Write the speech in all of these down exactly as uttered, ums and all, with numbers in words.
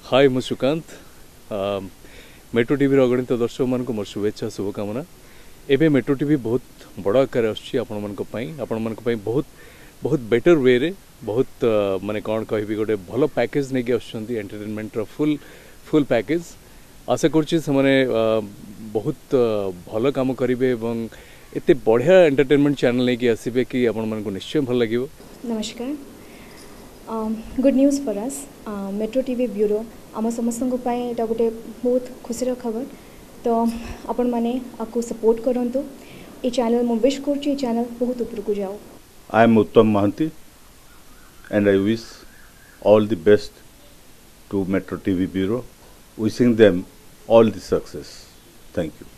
हाय मु Sukanta metro TV अगणित दर्शक मान मोर शुभेच्छा शुभकामना। एबे मेट्रो टीवी बहुत बड़ आकार आपर बहुत बहुत बेटर वे रे बहुत माने कौन कहि गोटे भल पैकेज नहीं कि एंटरटेनमेंट रो फुल फुल पैकेज आशा करुच्ची से माने बहुत भल काम करेंगे एवं एते बढ़िया एंटरटेनमेंट चैनल नहीं कि आसबे कि आपण मन को निश्चय भल लगे। नमस्कार, good news for us metro TV bureau आम समस्त एटा गोटे बहुत खुशी खबर। तो आपण माने आपको सपोर्ट करंतु ये चैनल मु विश करछि ये चैनल बहुत ऊपर को जाओ। I am Uttam Mahanty and I wish all the best to Metro T V Bureau, wishing them all the success. Thank you.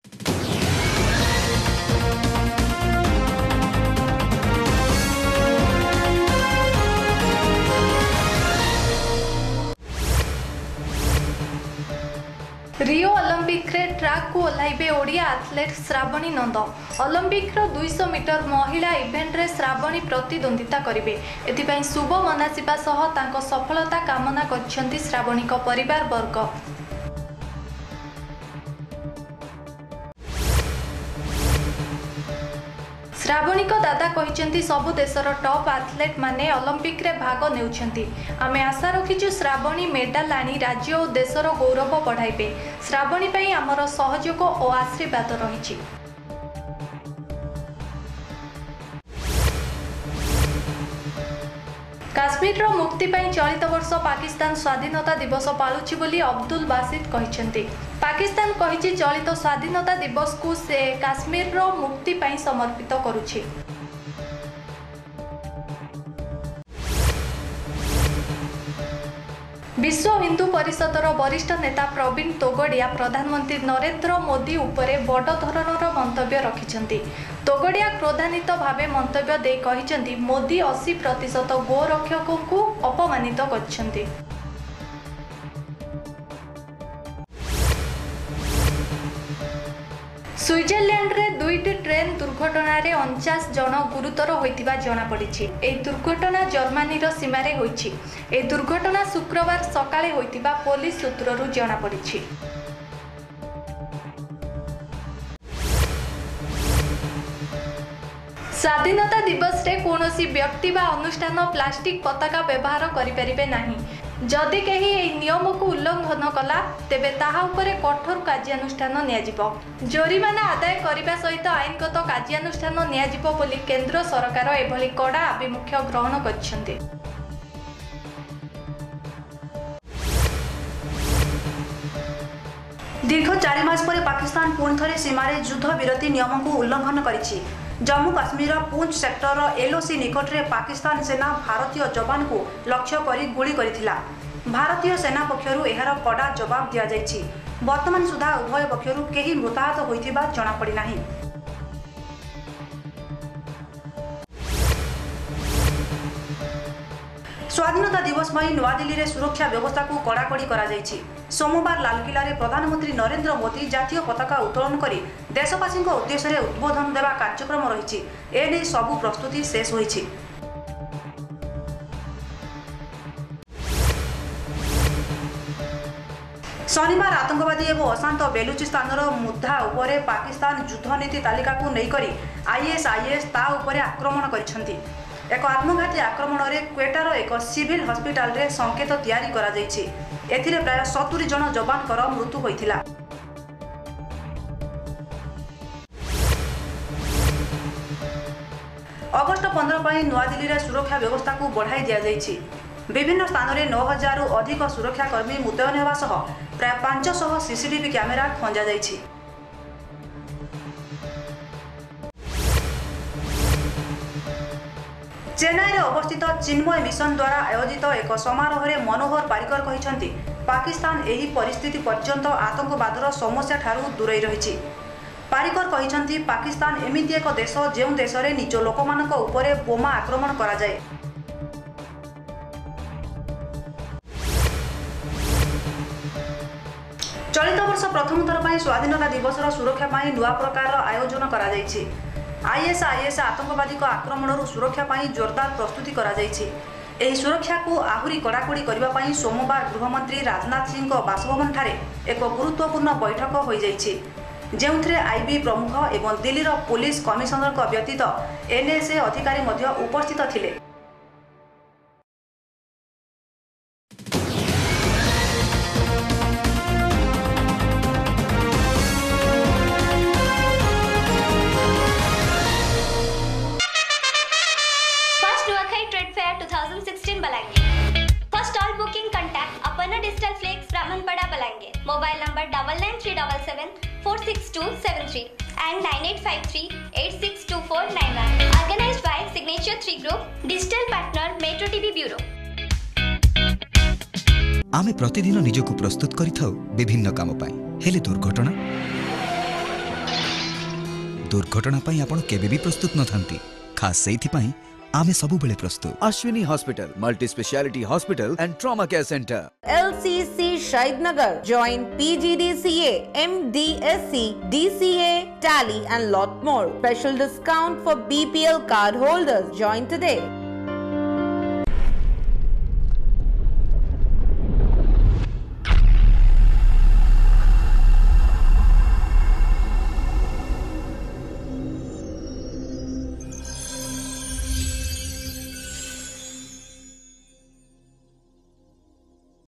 Rio olympic रे ट्रैक को ओह्लैबे ओडिया एथलेट श्रावणी नंद। ओलंपिक रो दो सौ मीटर महिला इवेंट रे श्रावणी प्रतिद्वंदिता करिवे। एथिपई शुभ मनासिबा सह तांको सफलता कामना करछंती श्रावणी को परिवार वर्ग। श्रावणी को दादा कहते सबु देशर टॉप एथलेट माने ओलंपिक रे भाग नेउछंती। आमे आशा रखिछु श्रावणी मेडल आनी राज्य और देशर गौरव बढ़ाइबे। श्रावणी पई हमर सहयोग और आशीर्वाद रहिछि। काश्मीर रो मुक्ति पई चलित वर्ष पाकिस्तान स्वाधीनता दिवस पालुछि बोली अब्दुल बासित कहिसेंती। पाकिस्तान कहिछि चलित स्वाधीनता दिवस को से काश्मीर रो मुक्ति पई समर्पित करुछि। विश्व हिंदू परिषदर वरिष्ठ नेता प्रवीण तोगड़िया प्रधानमंत्री नरेंद्र मोदी उपरे बड़ धरणर मंतव्य रखिछंती। तोगड़िया क्रोधान्वित भावे मंतव्य दे कहिछंती मोदी अस्सी प्रतिशत गोरक्षकों को अपमानित करछंती। स्विट्जरलैंड रे दुईटी ट्रेन दुर्घटना रे उनचास जन गुरुतर होइतिबा जणा पड़िछि। ए दुर्घटना जर्मनी रो सीमा रे होइछि। ए दुर्घटना शुक्रवार सकाळे होइतिबा पुलिस सूत्ररु जणा पड़िछि। स्वाधीनता दिवस रे कोनोसी व्यक्ति बा अनुष्ठान प्लास्टिक पताका व्यवहार करि परिबे नाही। जदि कहीं यह नियम को उल्लंघन कला तेबे ताहा उपरे कठोर कार्यानुष्ठान नियाजिबो। जोरिमाना आदाय करिबा सहित आईनगत कार्यानुष्ठान नियाजिबो बोली केंद्र सरकार एभली कड़ा आभिमुख्य ग्रहण करछन्ते। दीर्घ चार मास पर पाकिस्तान पुणी थे सीमार युद्ध विरति नियम को उल्लंघन करिछि। जम्मू काश्मीर पूंछ सेक्टर एलओसी निकट में पाकिस्तान सेना भारतीय जवान को लक्ष्य करी गुली करिथिला। भारतीय सेना पक्षरु एहार कड़ा जवाब दिया जायछि। वर्तमान सुधा उभय पक्षरु केही मृताहत होइथिबा जणा पड़ी नाही। स्वाधीनता दिवस में नवादिल्ली रे सुरक्षा व्यवस्था को कड़ाकड़ी करा जायछि। सोमवार लालकिला रे प्रधानमंत्री नरेंद्र मोदी जातीय पताका उत्तोलन करी देशवासी उद्देश्य रे उद्बोधन देवा कार्यक्रम रही। एने सबु प्रस्तुति शेष होइछि। शनिवार आतंकवादी एवं अशांत बेलुचिस्तान मुद्दा उपरे पाकिस्तान युद्ध नीति तालिका को नहींकरी आईएसआईएस ता उपरे आक्रमण करिसेंती। एक आत्मघाती आक्रमण में क्वेटार एक सिविल हॉस्पिटल रे संकेत तैयारी करा जायछि। एथिरे प्राय सत्तरी जन जवानकर मृत्यु होइथिला। अगस्त पंद्रह पर नवादिल्ली रे सुरक्षा व्यवस्था को बढ़ाई दिया जायछि। विभिन्न स्थान में नौ हजार अधिक सुरक्षाकर्मी मुतयन होगा सह प्राय पांच सौ सीसीटीवी कैमेरा खंजा जायछि। चेन्नई अवस्थित चिन्मय मिशन द्वारा आयोजित एक समारोह में मनोहर पारिकर कहते पाकिस्तान एही परिस्थिति पर्यंत आतंकवादर समस्या ठारू दूरे रही। पारिकर कहते पाकिस्तान एमिति एक देश जो देश में निज लोक उपरे बोमा आक्रमण करा जाए। चलित वर्ष प्रथम थर पर स्वाधीनता दिवस सुरक्षा नुआ प्रकार आयोजन करा जायछि। आईएसआईएस आतंकवादी आक्रमण सुरक्षा जोरदार प्रस्तुति करा जायछि। ଏହି ସୁରକ୍ଷାକୁ ଆହୁରି କଡ଼ାକଡ଼ି କରିବା ପାଇଁ ସୋମବାର ଗୃହମନ୍ତ୍ରୀ ରାଜନାଥ ସିଂଙ୍କ ବାସଭବନଠାରେ ଏକ ଗୁରୁତ୍ୱପୂର୍ଣ୍ଣ ବୈଠକ ହୋଇଯାଇଛି, ଯେଉଁଥିରେ ଆଇବି ପ୍ରମୁଖ ଏବଂ ଦିଲ୍ଲୀର ପୁଲିସ କମିଶନରଙ୍କ ବ୍ୟତୀତ ଏନ୍ଏସ୍ଏ ଅଧିକାରୀ ମଧ୍ୟ ଉପସ୍ଥିତ ଥିଲେ। twenty sixteen Balangir. For stall booking, contact Aparna Digital Flakes, Brahmanpada, Balangir. Mobile number double nine three seven seven four six two seven three and nine eight five three eight six two four nine one. Organized by Signature three Group, Digital Partner, Metro TV Bureau. आमे प्रतिदिन निजको प्रस्तुत करिथाउ विभिन्न काम पाई हेले दुर्घटना दुर्घटना पाई आपण केबे भी प्रस्तुत न थांती खास सेइथि पाई आमे सबु बेले प्रस्तुत Ashwini hospital multi speciality hospital and trauma care centre L C C Shahidnagar. Join P G D C A, M D S C, D C A, Tally and lot more. Special discount for B P L card holders. Join today.